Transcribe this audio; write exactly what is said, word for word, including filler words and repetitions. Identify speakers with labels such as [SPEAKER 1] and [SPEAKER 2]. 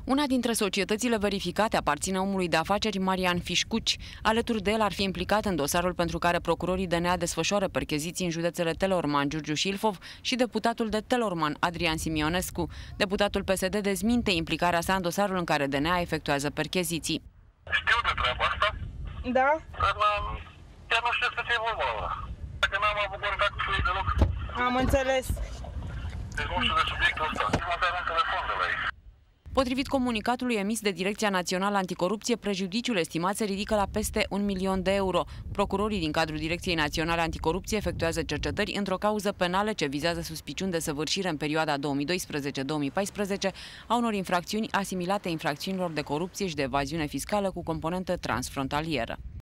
[SPEAKER 1] Una dintre societățile verificate aparține omului de afaceri Marian Fișcuci. Alături de el ar fi implicat în dosarul pentru care procurorii D N A desfășoară percheziții în județele Teleorman, Giurgiu și Ilfov și deputatul de Teleorman, Adrian Simionescu. Deputatul P S D dezminte implicarea sa în dosarul în care D N A efectuează percheziții.
[SPEAKER 2] Știu de treaba asta.
[SPEAKER 3] Da?
[SPEAKER 2] Dar chiar nu știu despre ce e vorba ăla. Dacă n-am avut contact cu ei deloc.
[SPEAKER 3] Am înțeles.
[SPEAKER 2] Deci nu știu de subiectul ăsta. Nu măcar un telefon de la ei.
[SPEAKER 1] Potrivit comunicatului emis de Direcția Națională Anticorupție, prejudiciul estimat se ridică la peste un milion de euro. Procurorii din cadrul Direcției Naționale Anticorupție efectuează cercetări într-o cauză penală ce vizează suspiciuni de săvârșire în perioada două mii doisprezece două mii paisprezece a unor infracțiuni asimilate infracțiunilor de corupție și de evaziune fiscală cu componentă transfrontalieră.